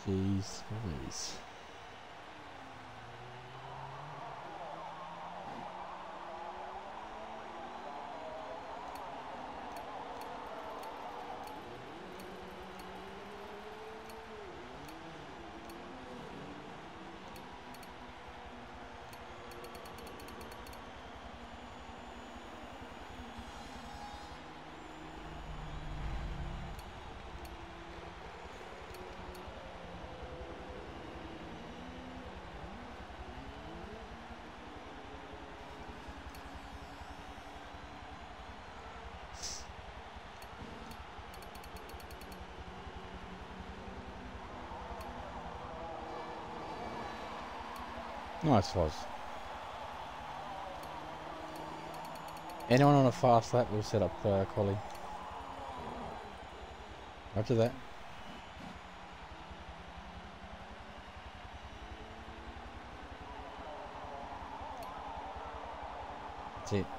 Jeez, please. Nice Foz. Anyone on a fast lap will set up quali. After that. That's it.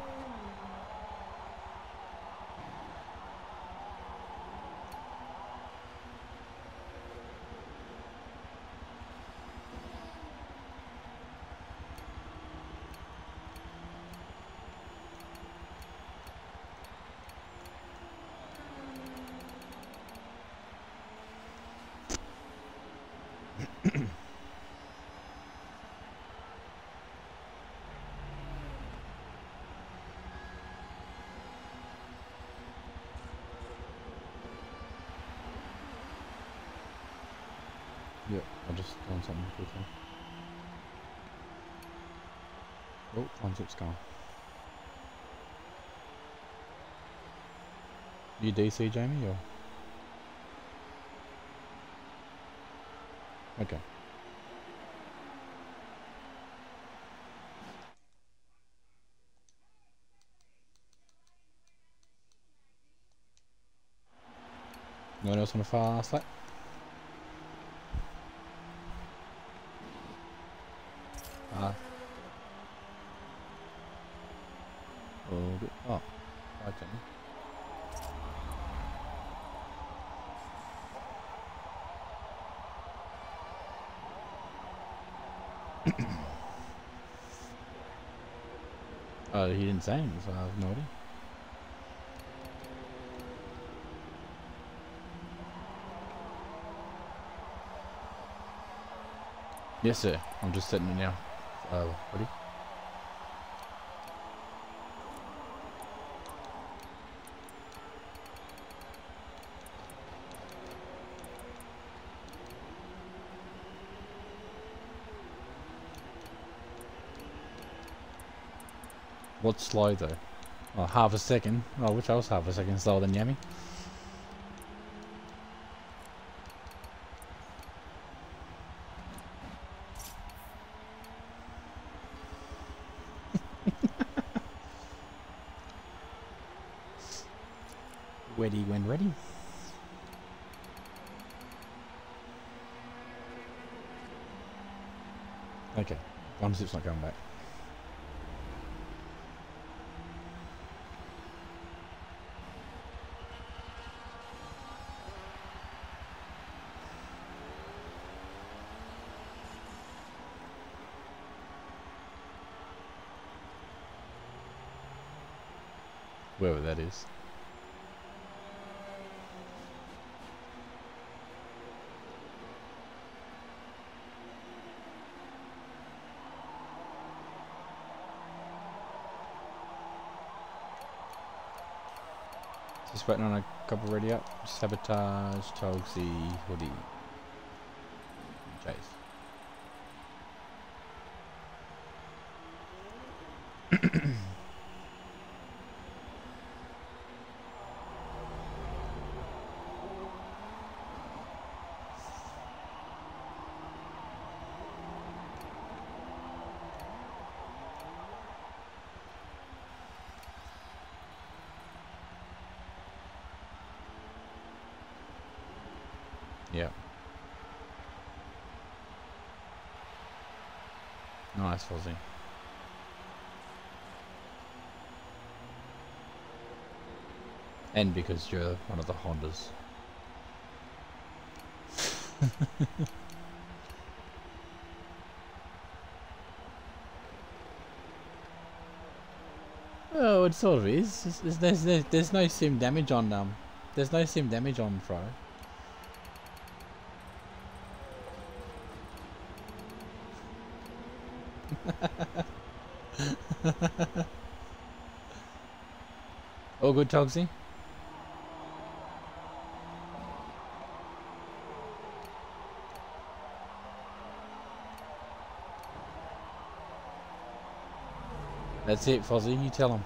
Yep, I'll just doing something quickly. Oh, 1-6 gone. You DC, Jamie, or? Okay. No one else on a fast lap? Oh, hi Jamie. Oh, he didn't say anything, so I have no idea. Yes, sir. I'm just setting it now. Ready? What's slow though? Oh, half a second. Oh, which I was half a second slower than Yami. Ready when ready. Okay, 1-6 not going back. Wherever that is. Just waiting on a couple ready up. Sabotage, Togsy, Hoodie, Chase. Yeah. Nice, Fozzie. And because you're one of the Hondas. Oh, it sort of is. There's no sim damage on There's no sim damage on Pro. All good, Togsy? That's it, Fozzie. You tell him.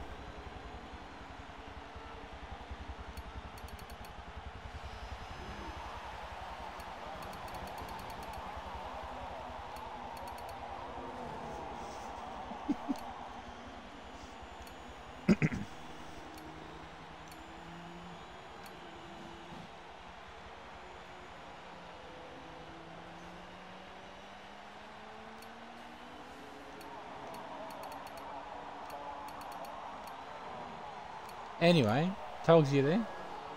Anyway, Togs, you there?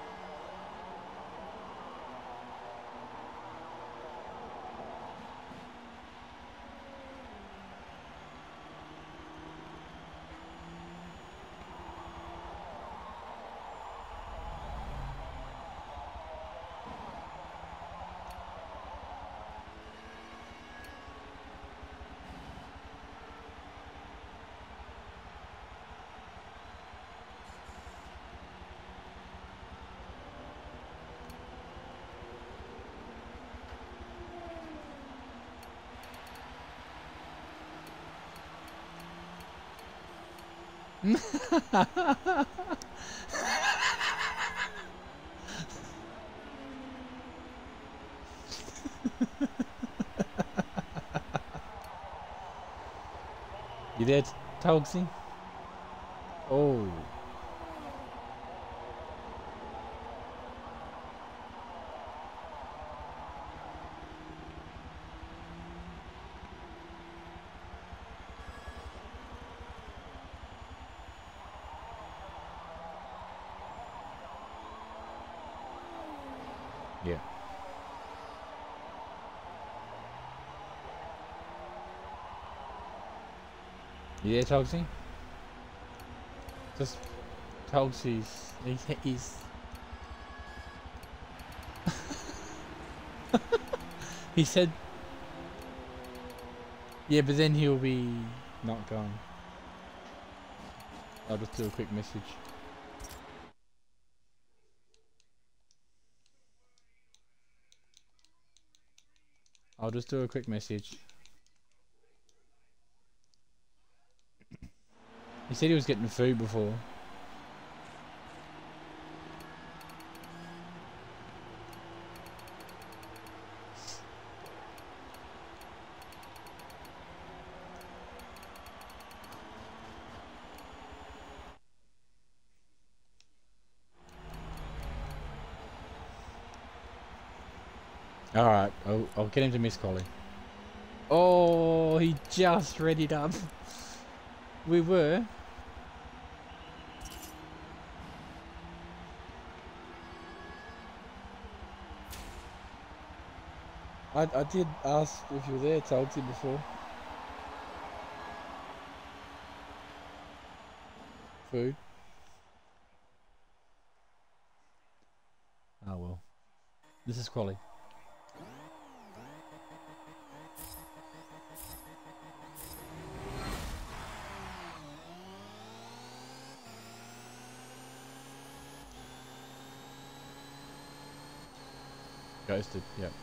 You there, Togsy? Oh. Yeah. You there, Togsy? Just Togsy's. He's he said. Yeah, but then he'll be not going. I'll just do a quick message. I'll just do a quick message. He said he was getting food before. Alright, I'll get him to miss Collie. Oh, he just readied up. We were. I did ask if you were there, Togsy, before. Food. Oh well. This is Quali. Ghosted, yep.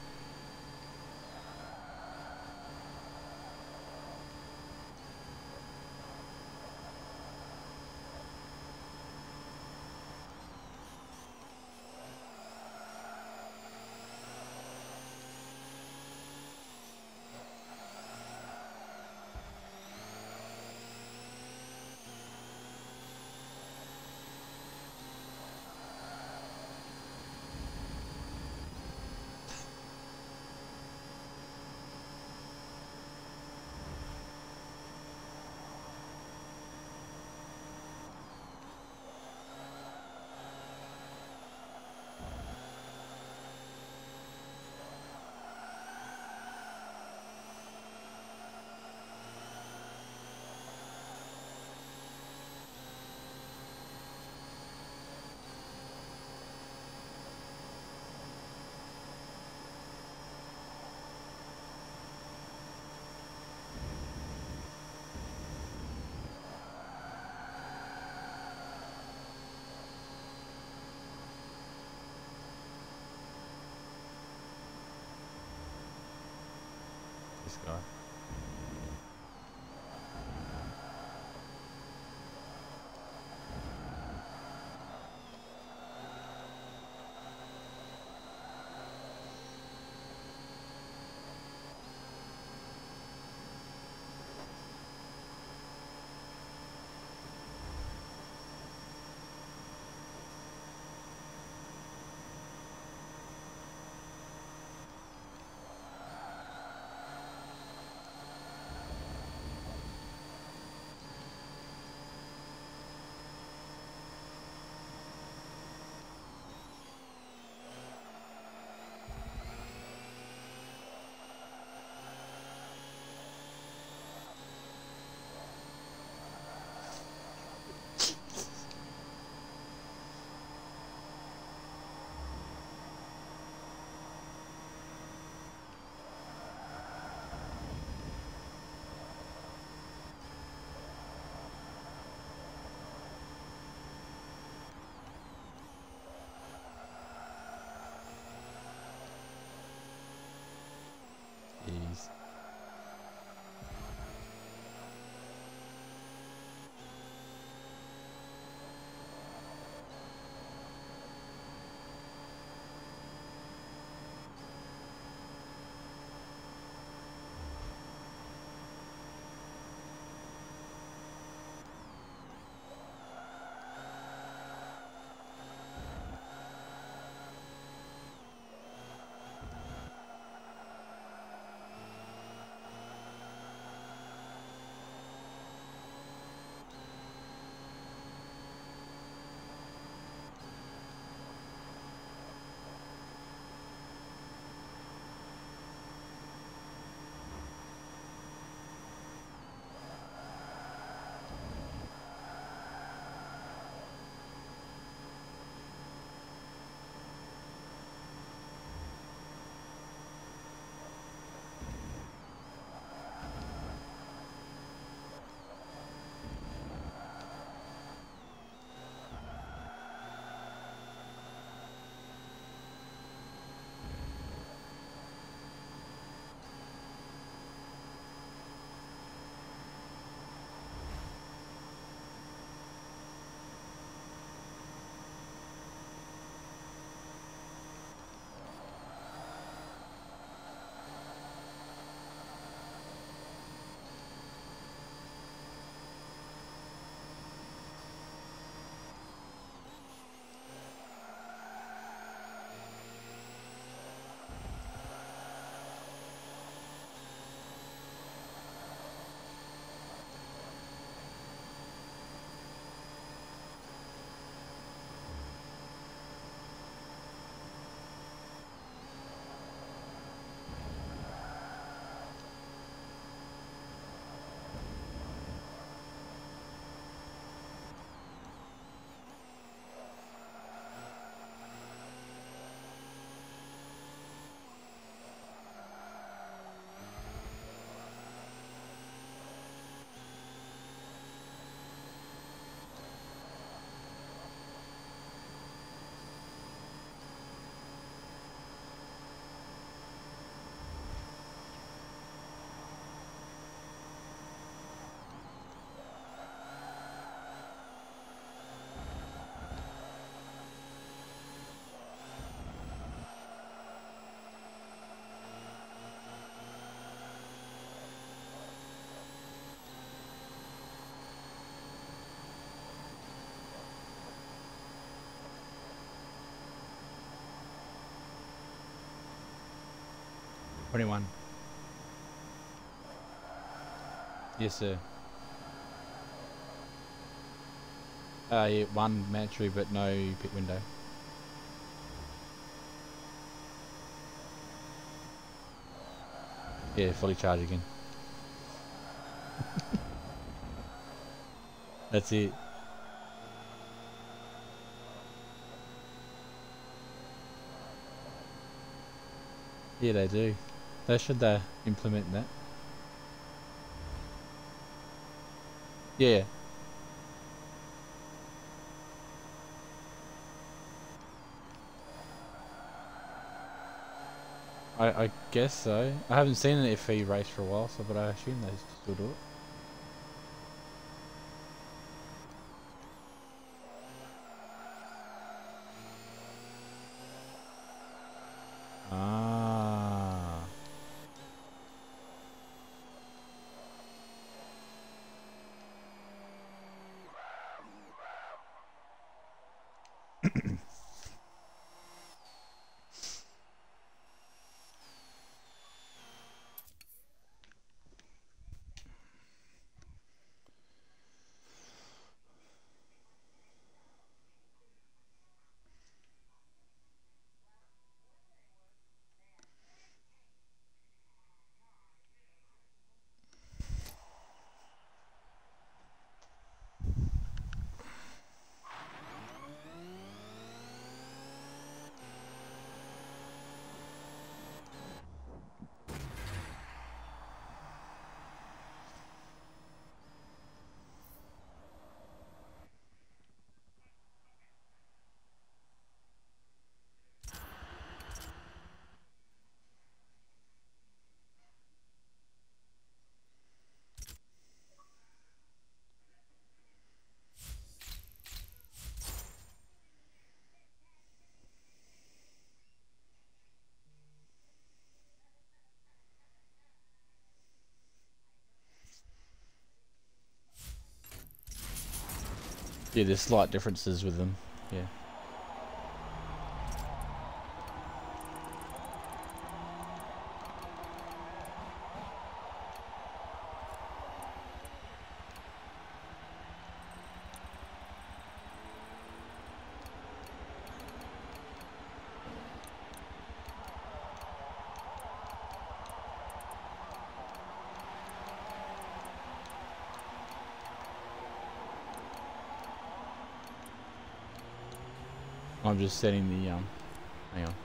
this guy. Jeez. $21. Yes, sir. Yeah, one mandatory, but no pit window. Yeah, fully charged again. That's it. Yeah, they do. They should implement that. Yeah. I guess so. I haven't seen an FE race for a while, so but I assume they still do it. Ah. Yeah, there's slight differences with them. Yeah. I'm just setting the hang on.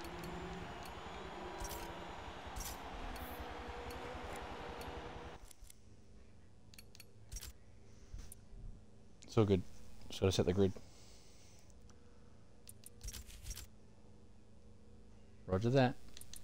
It's all good. Just gotta set the grid. Roger that.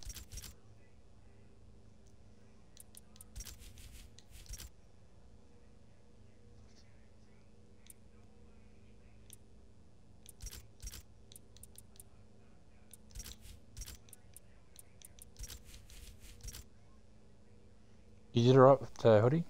You did it right with Hoodie?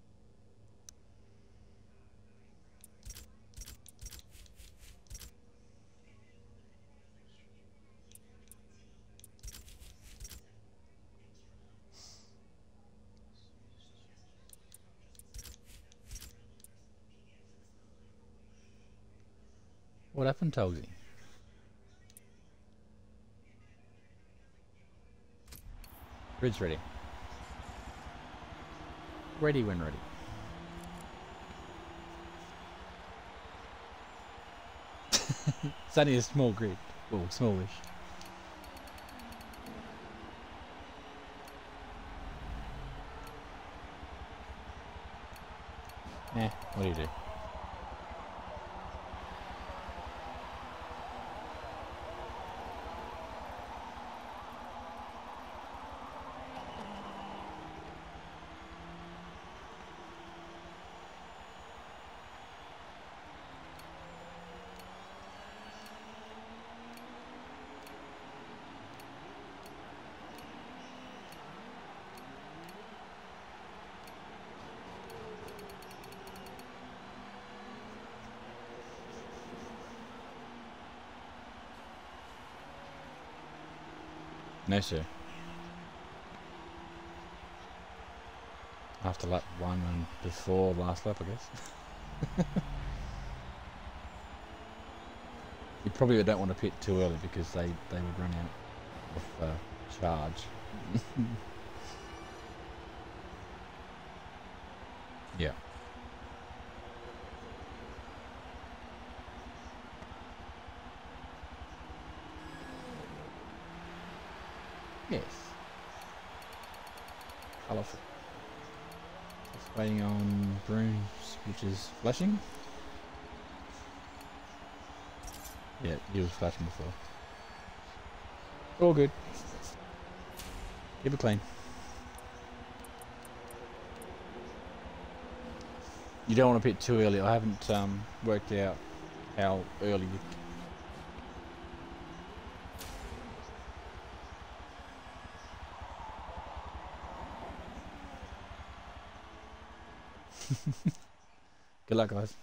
What happened, Togsy? Grid's ready. Ready when ready. It's only a small grid. Well, smallish. What do you do? No, sir. After lap 1 and before last lap, I guess. You probably don't want to pit too early because they would run out of charge. Yeah. Yes. Colourful. Just waiting on Brooms, which is flashing. Yeah, he was flashing before. All good. Keep it clean. You don't want to pit too early. I haven't worked out how early you... Good luck, guys.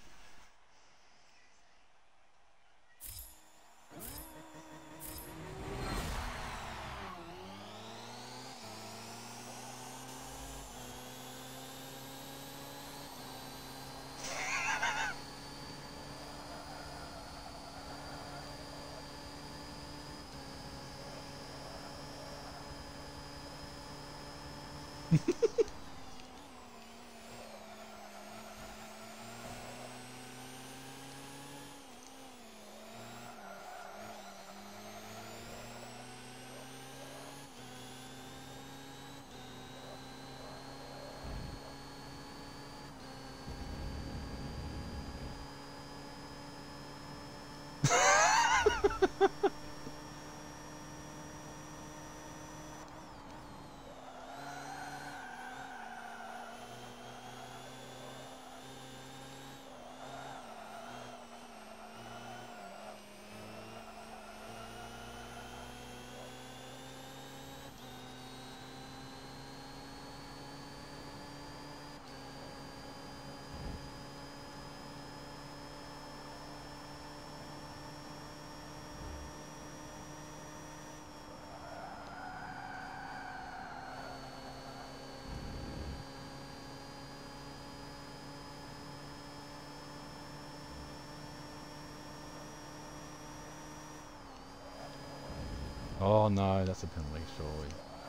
Oh no, that's a penalty, surely.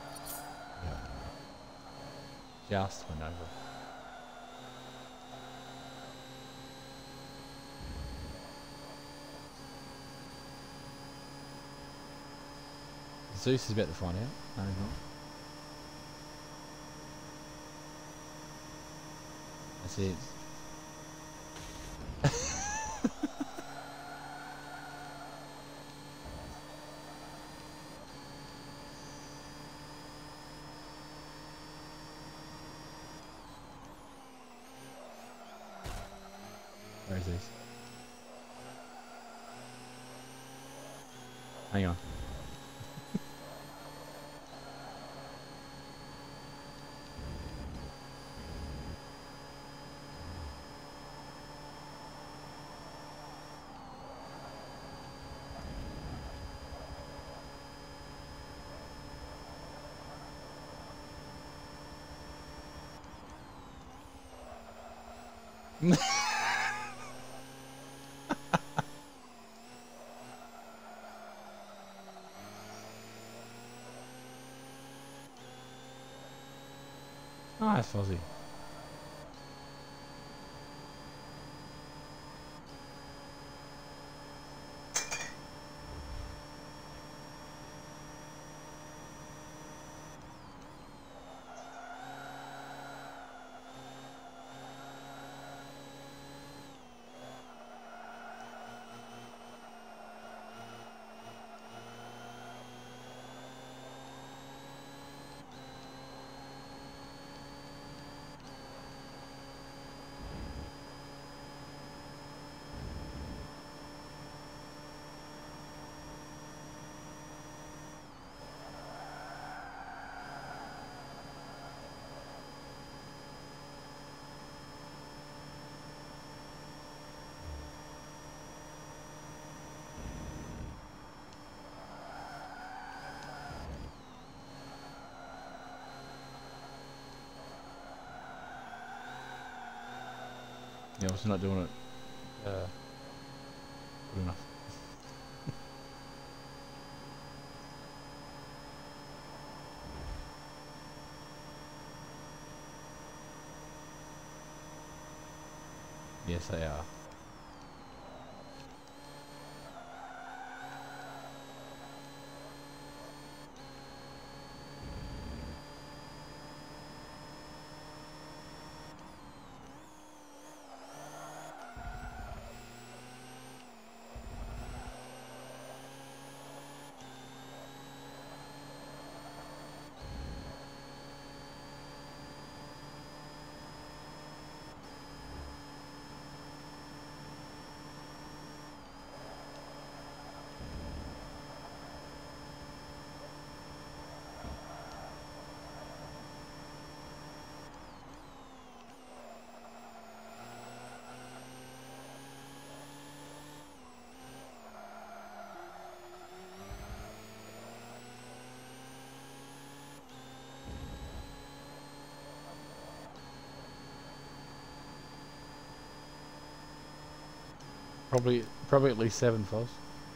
Yeah. Just went over. Zeus is about to find out. No, he's not. That's it. Where is Zeus? Hang on. Nice, Fozzie. Yeah, also not doing it good enough. Yes, they are. Probably at least 7 Foz.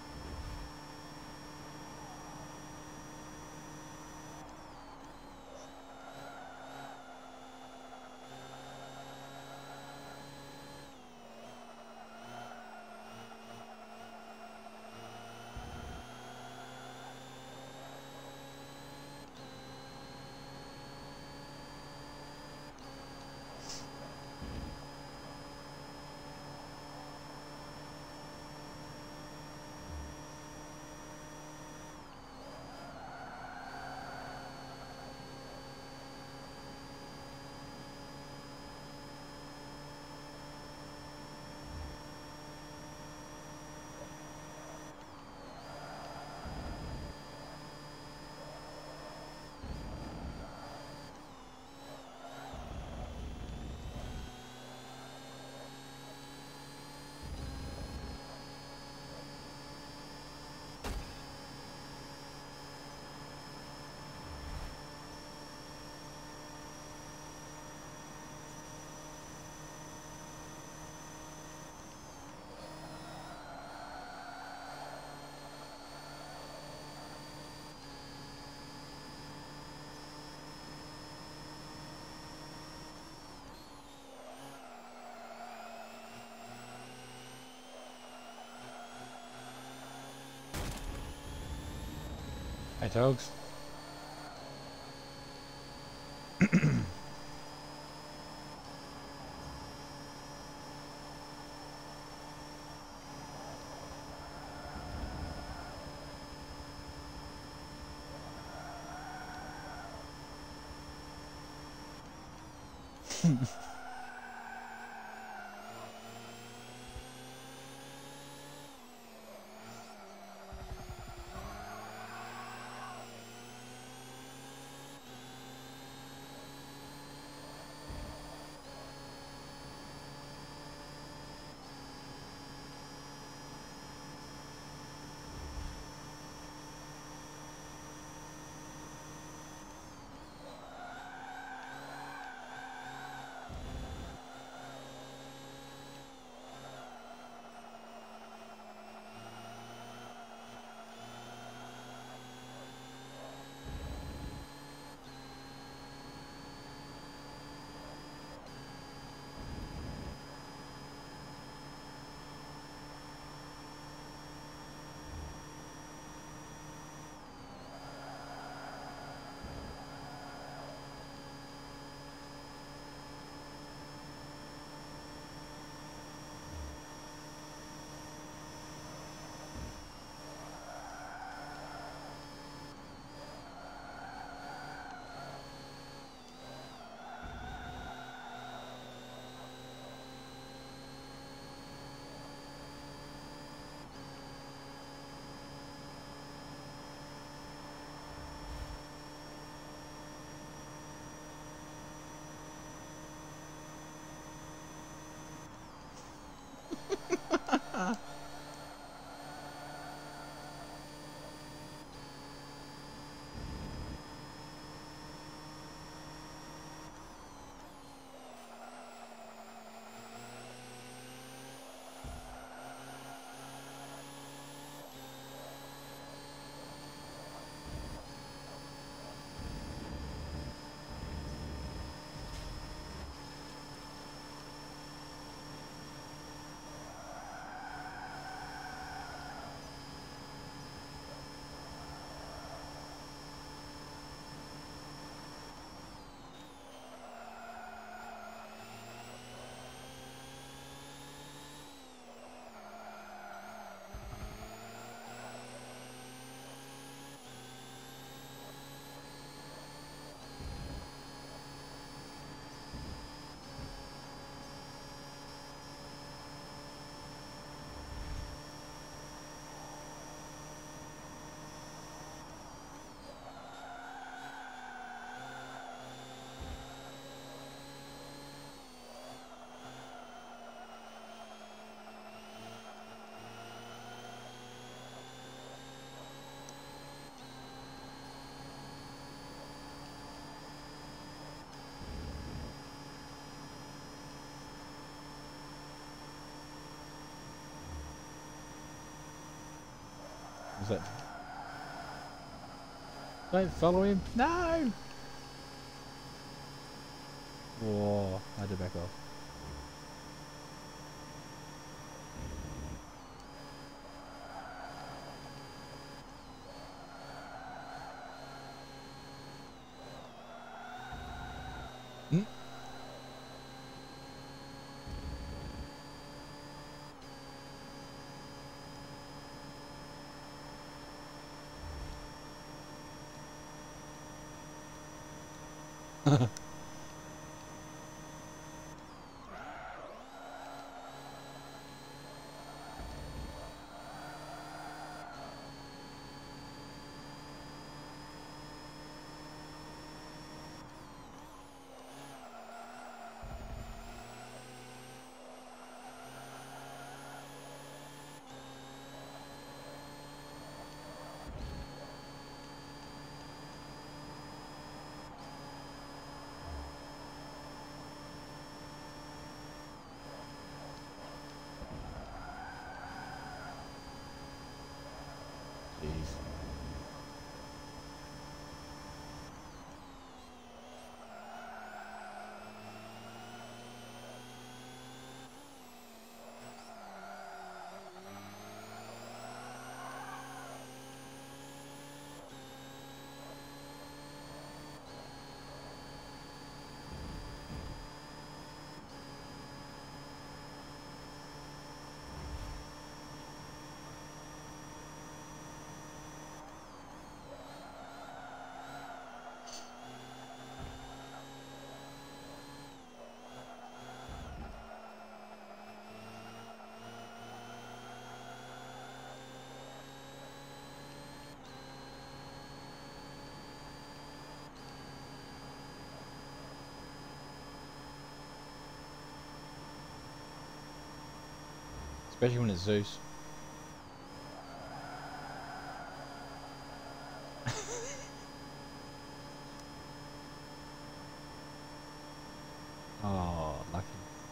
Hey, dogs. was it? Don't follow him. No! Whoa, I had to back off. Hmm? Jeez. Especially when it's Zeus. Oh, lucky.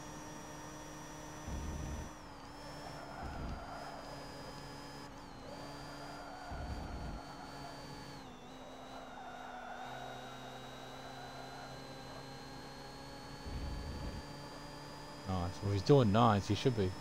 Nice. Well, he's doing nice. He should be.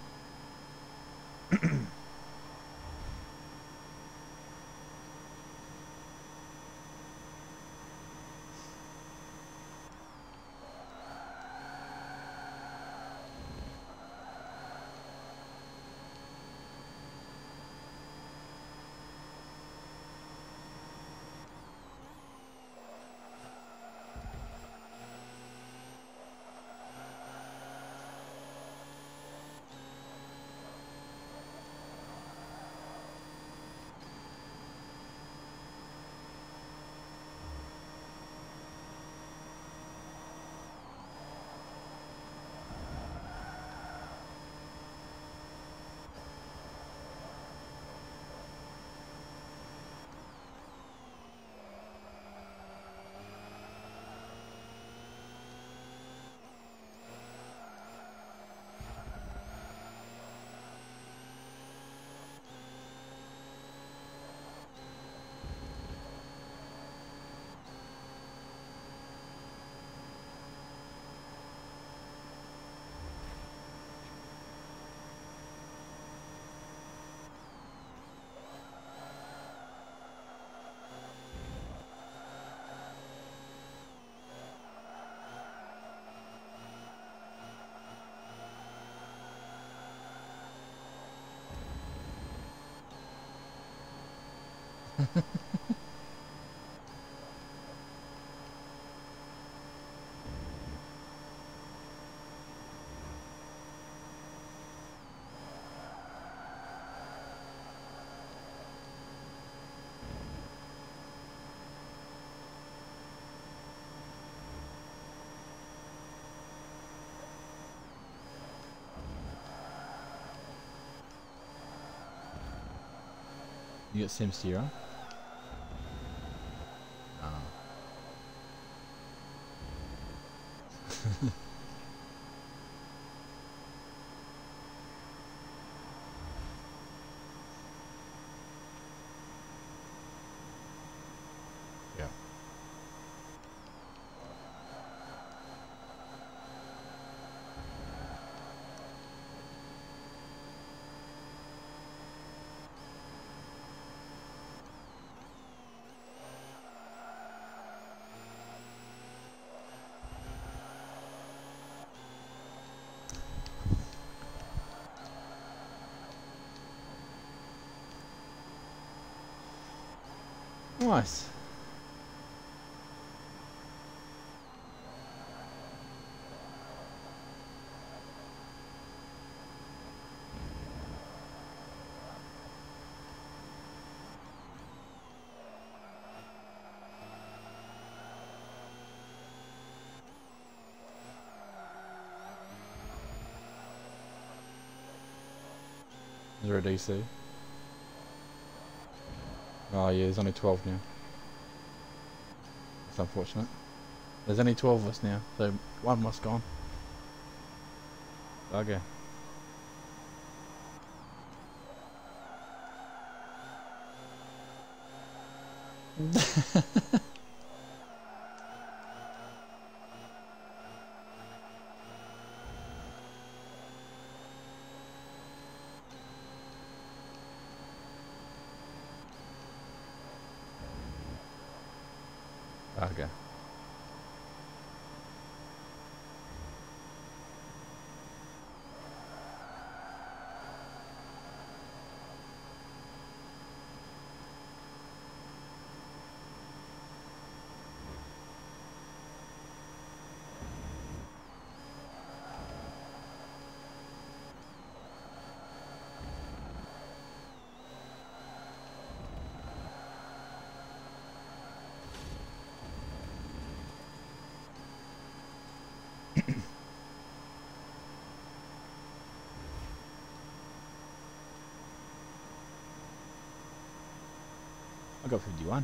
You got SimSteer on? Oh. Nice. Is there a DC? Oh yeah, there's only 12 now. That's unfortunate. There's only 12 of us now, so one must gone. Okay. Okay. I got 51.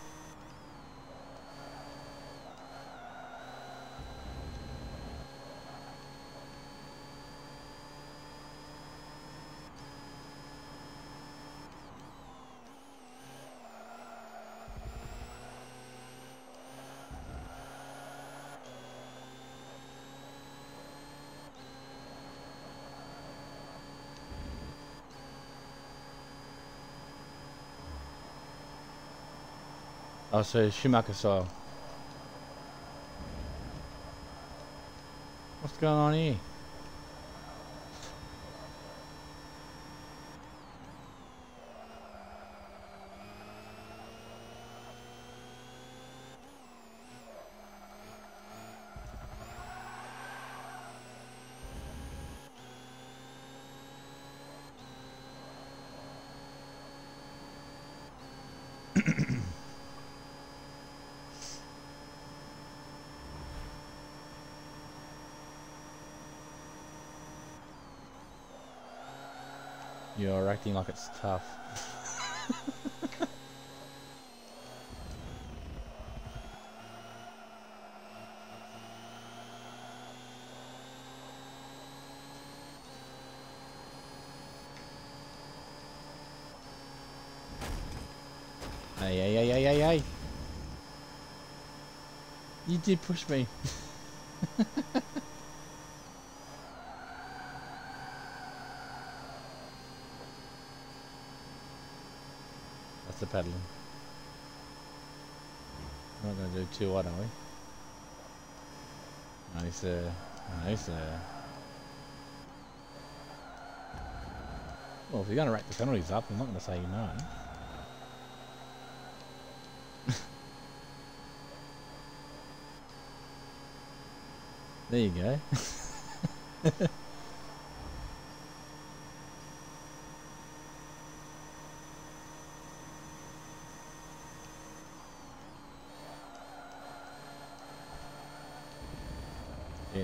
Oh, so Schumacher style. What's going on here? You're acting like it's tough. Hey, hey, hey, hey, hey, hey! You did push me. That's the pedaling. We're not going to do too hard, are we? Nice, sir. Nice, sir. Well, if you're going to rack the penalties up, I'm not going to say no. There you go. It.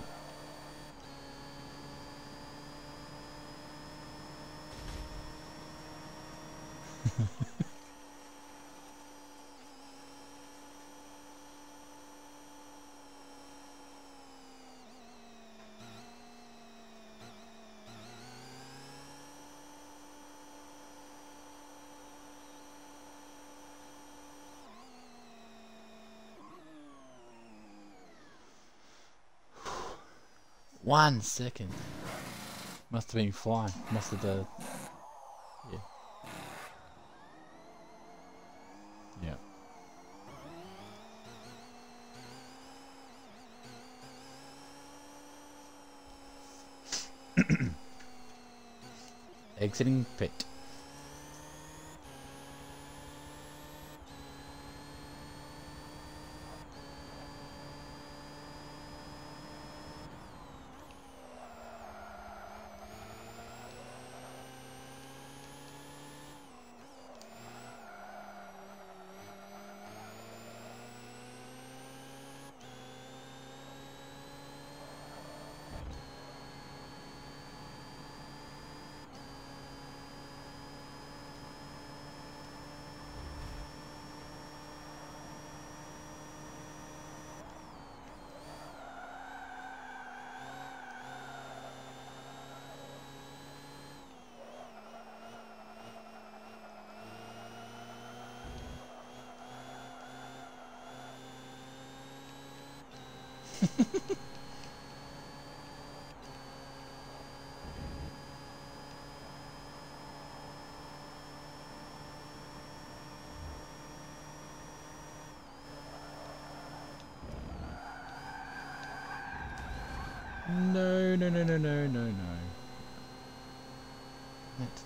One second. Must have been flying. Must have done. Yeah. Yeah. Exiting pit. No, no, no, no, no, no, no. That's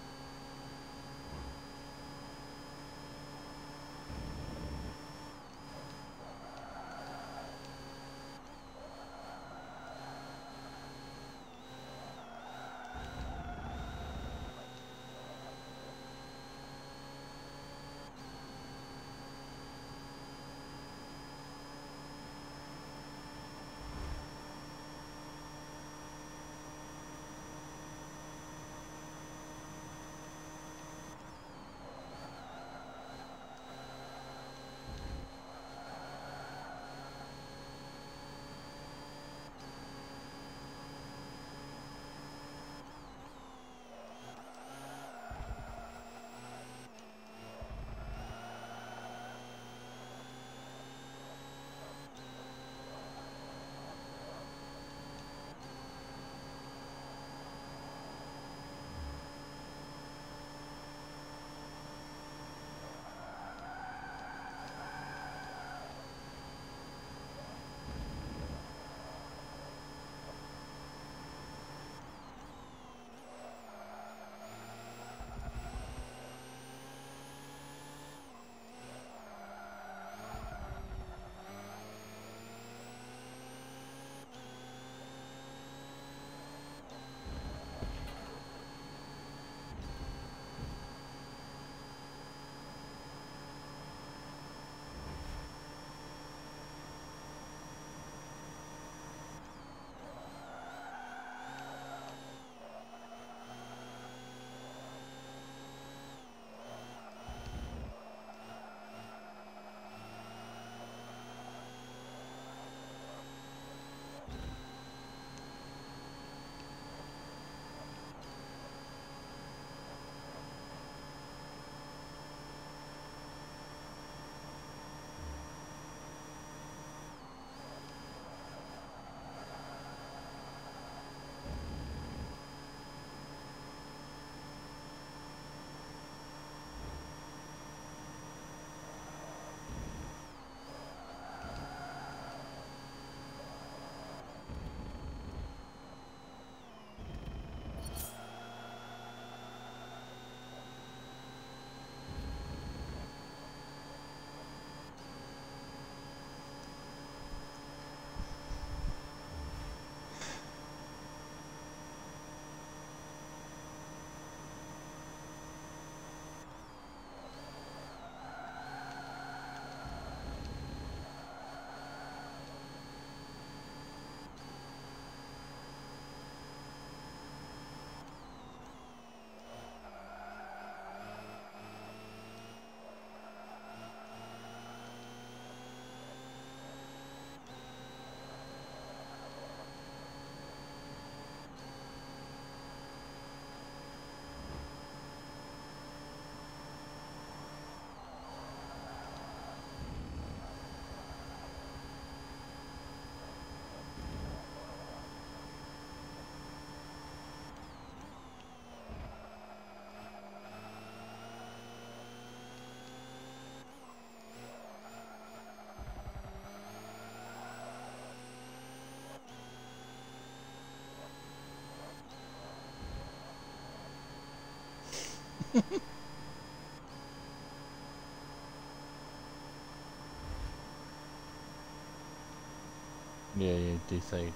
yeah, yeah, do say.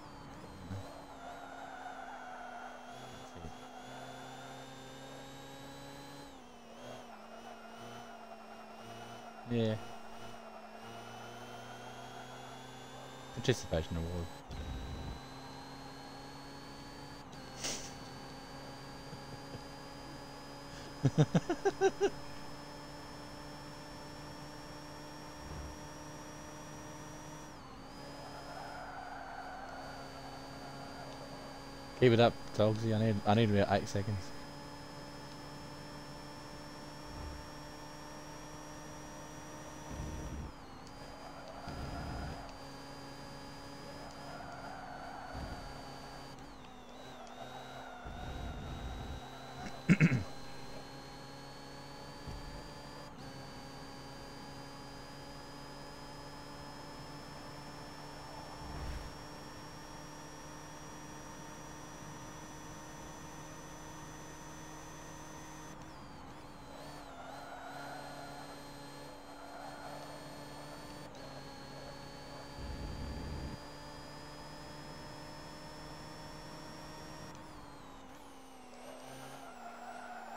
Yeah. Participation award. Keep it up, Togsy. I need about 8 seconds.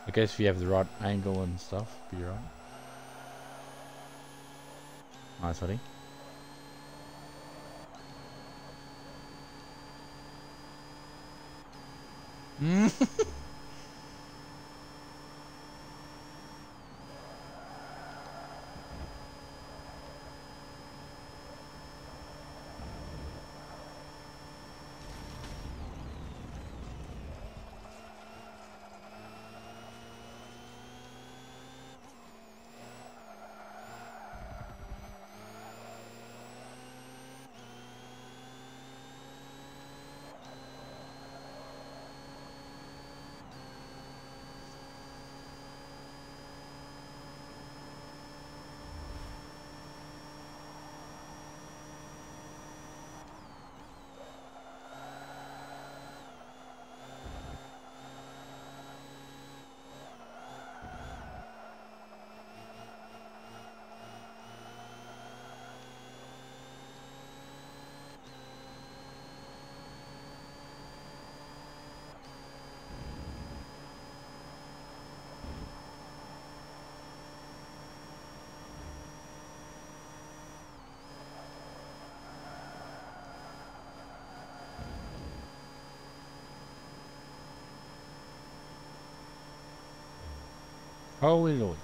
I guess if you have the right angle and stuff, be right. Nice, buddy. Holy Lord.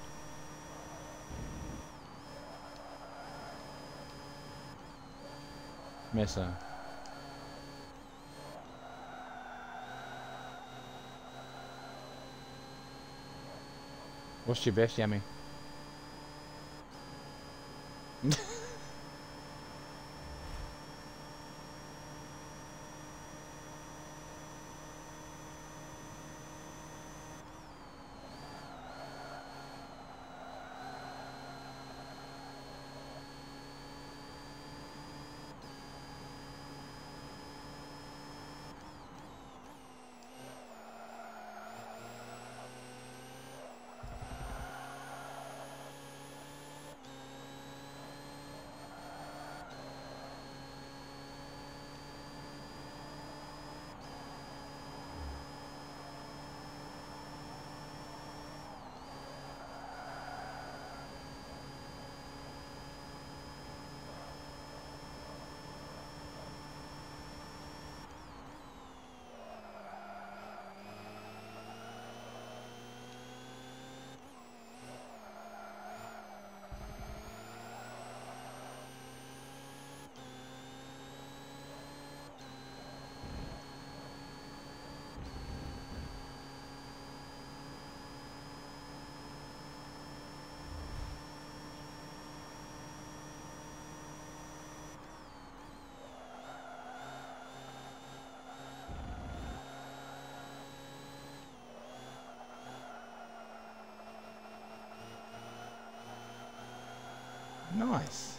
Mesa. What's your best, Yummy? Nice.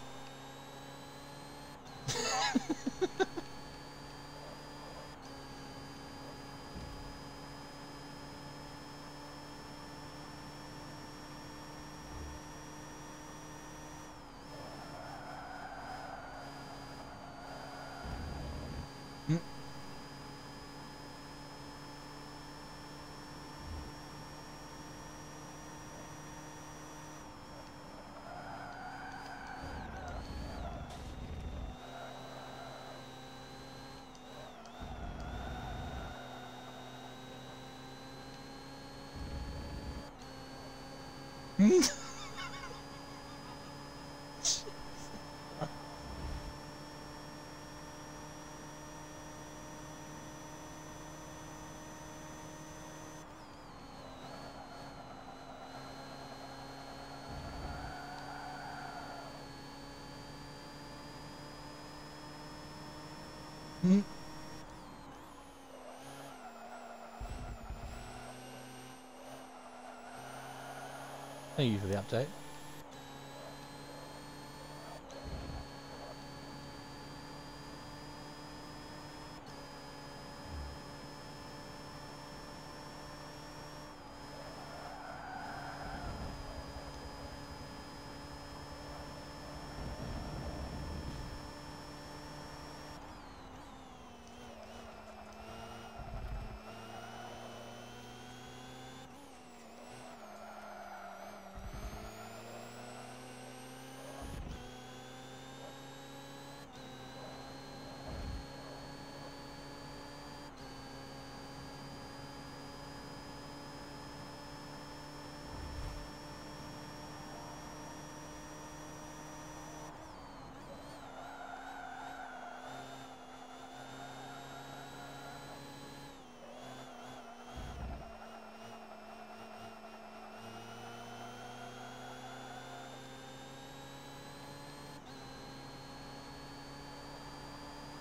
Thank you for the update.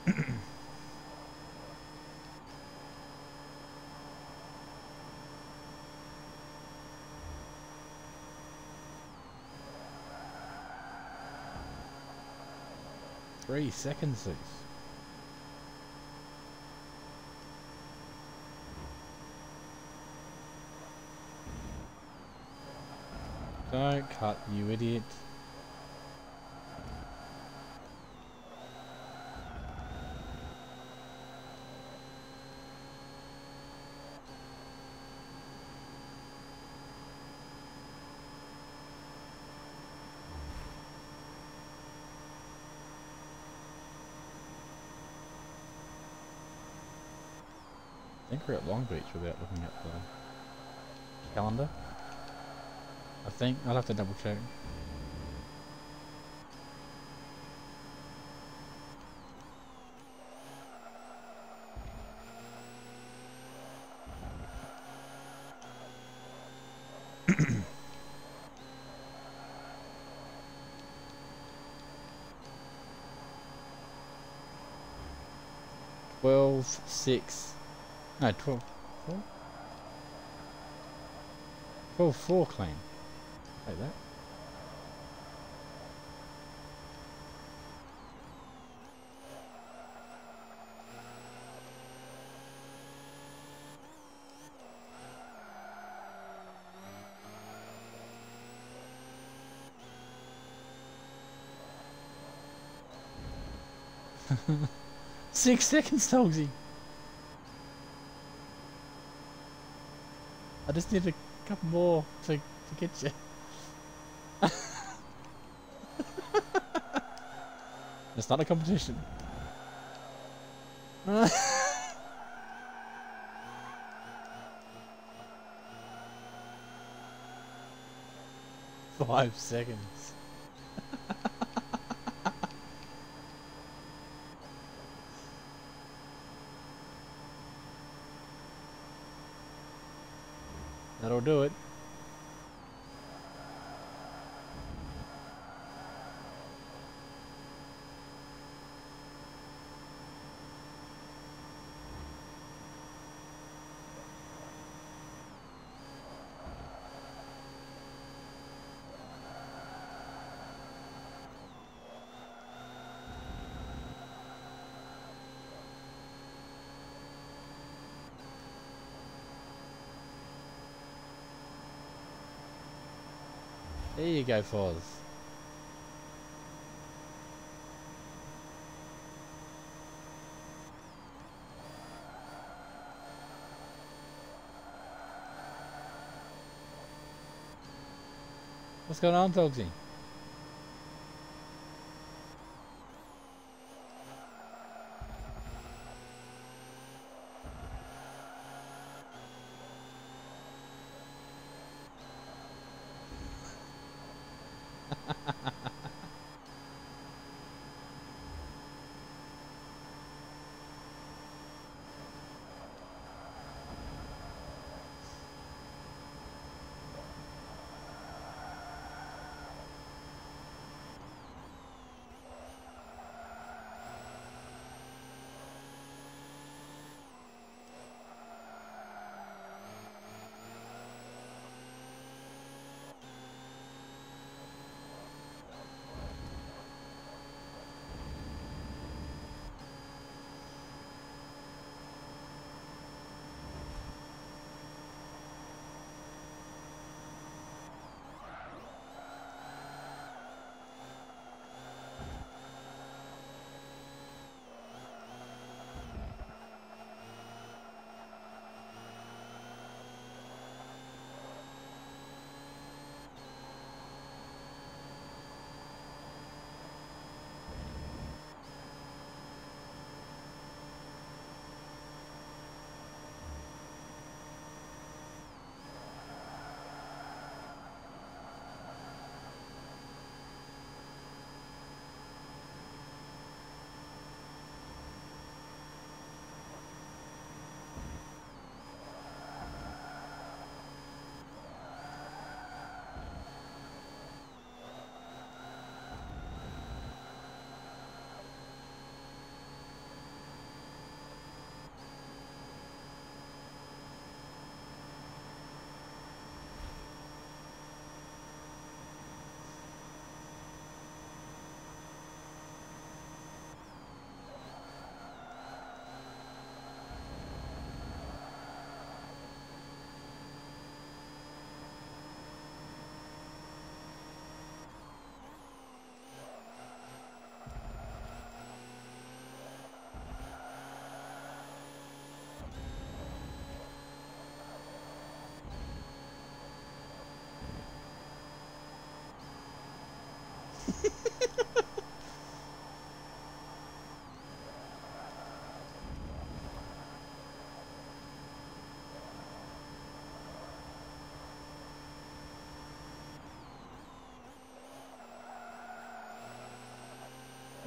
3 seconds. Don't cut, you idiot. I think we're at Long Beach without looking at the calendar. I think I'll have to double check. Twelve, 6. No, 12, 4? 12, 4 clean. Like that. Six seconds, Togsy. I just need a couple more to get you. It's not a competition. 5 seconds. That'll do it. There you go, Foz. What's going on, Togsy?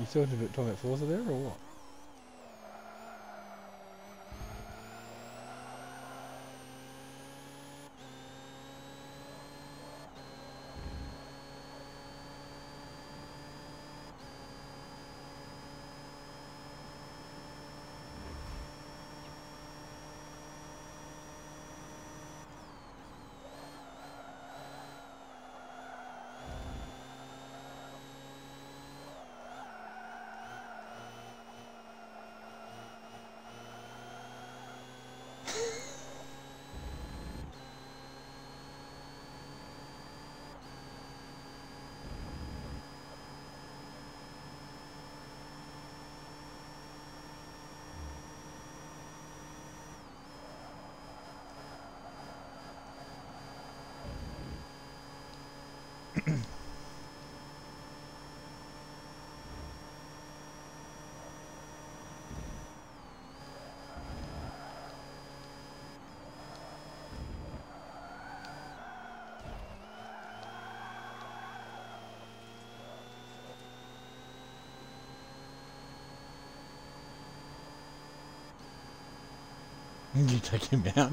You talking about Forza there, or what? You take him out.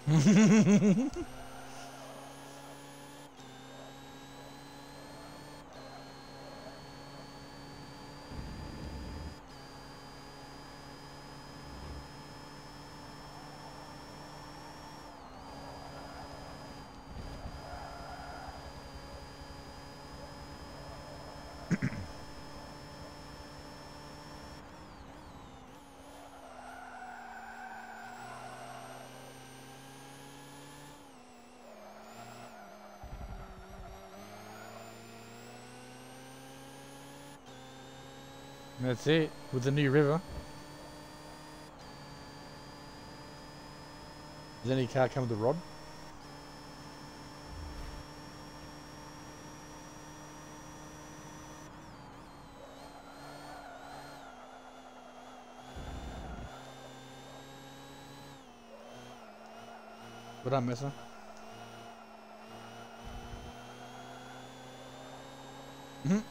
That's it, with the new river. Does any car come with a rod? What up, Messer? Mm-hmm.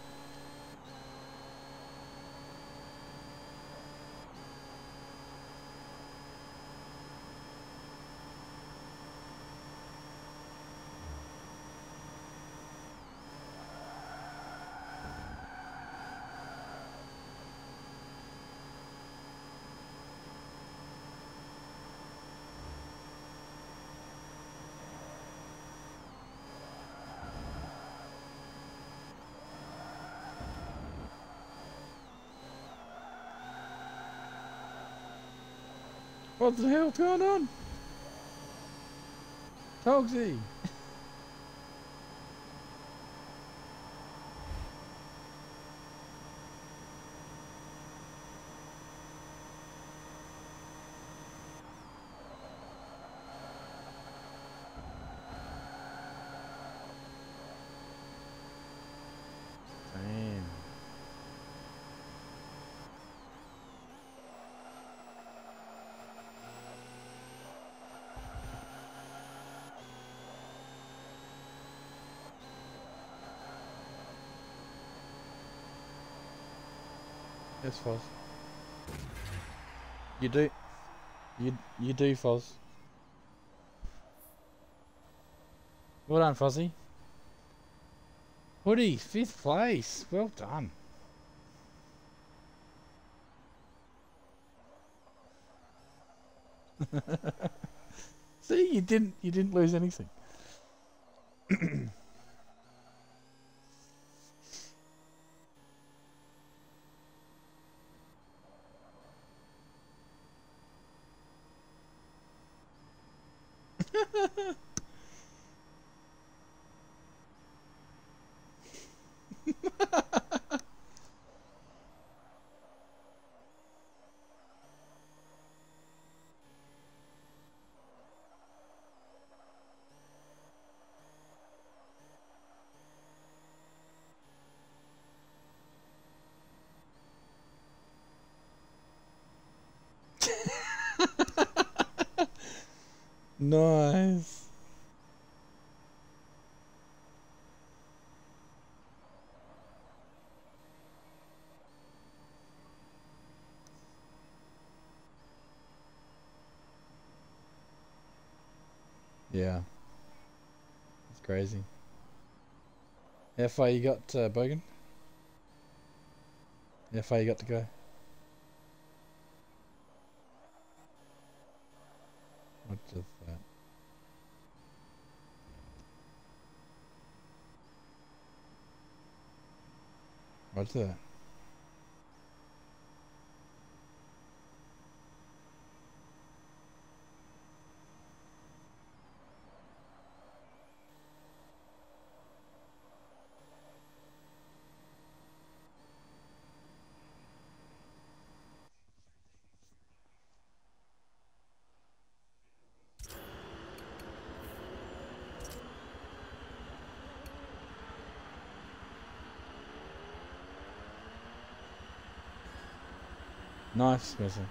What the hell's going on? Togsy! Damn. Yes, Foz. You do. You do, Foz. Well done, Fozzie. Hoodie, 5th place. Well done. See, you didn't lose anything. Nice. Yeah. It's crazy. How far you got, Bogan? How far you got to go? What's that? What's that? Nice, Messi.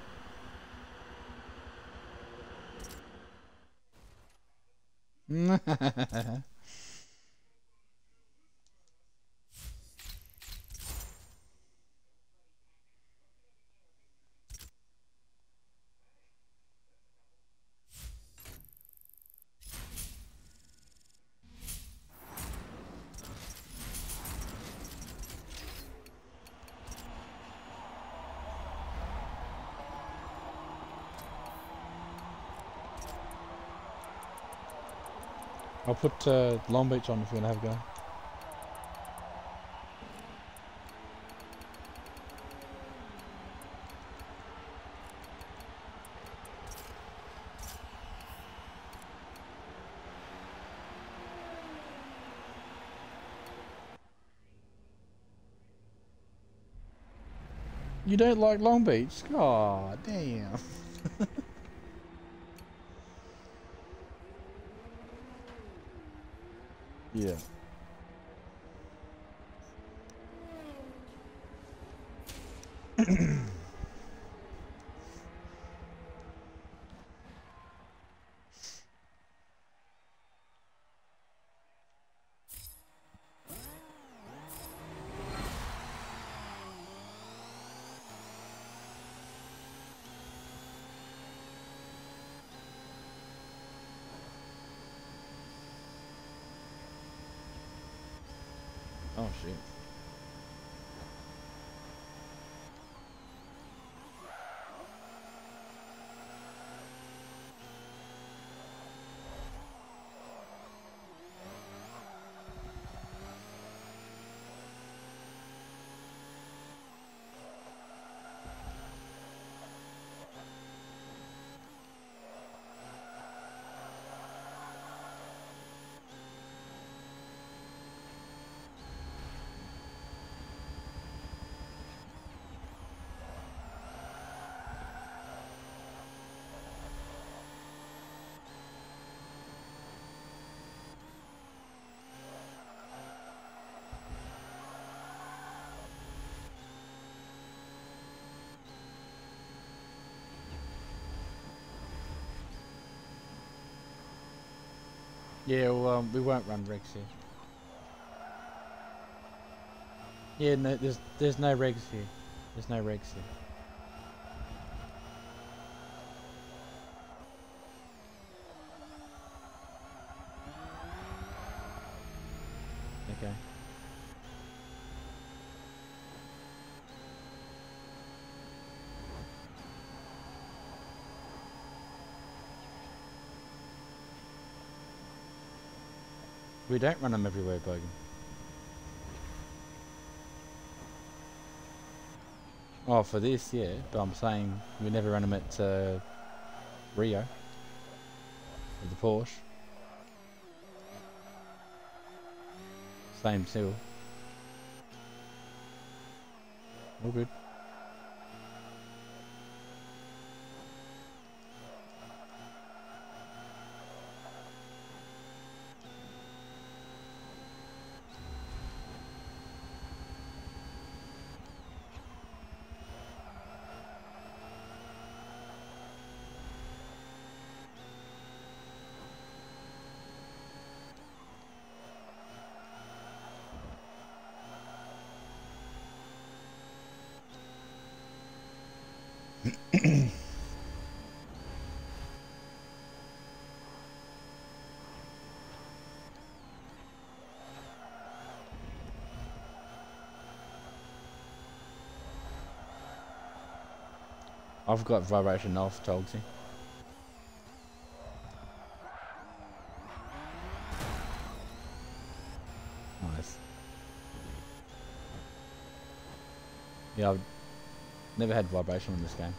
I'll put Long Beach on if you're gonna have a go. You don't like Long Beach? Aw, damn. Yeah. Oh shit. Yeah, well, we won't run regs here. Yeah, no, there's no regs here. There's no regs here. Okay. We don't run them everywhere, Bogan. Oh, for this, yeah, but I'm saying we never run them at Rio with the Porsche. Same still. All good. I've got vibration off, Togsy. Nice. Yeah, I've never had vibration in this game.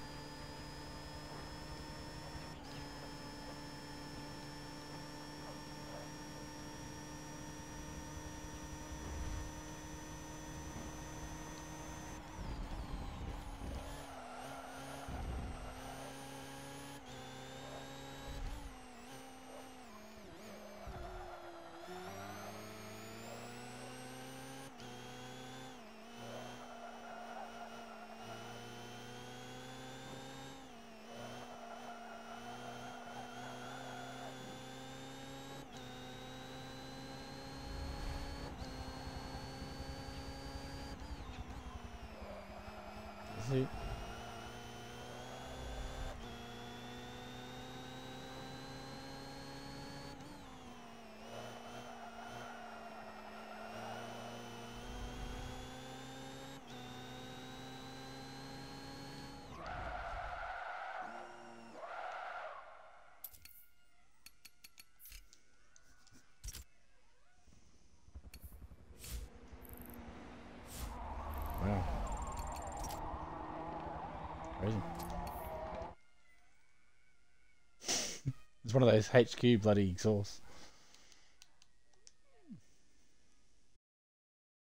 See? Where is he? It's one of those HQ bloody exhausts.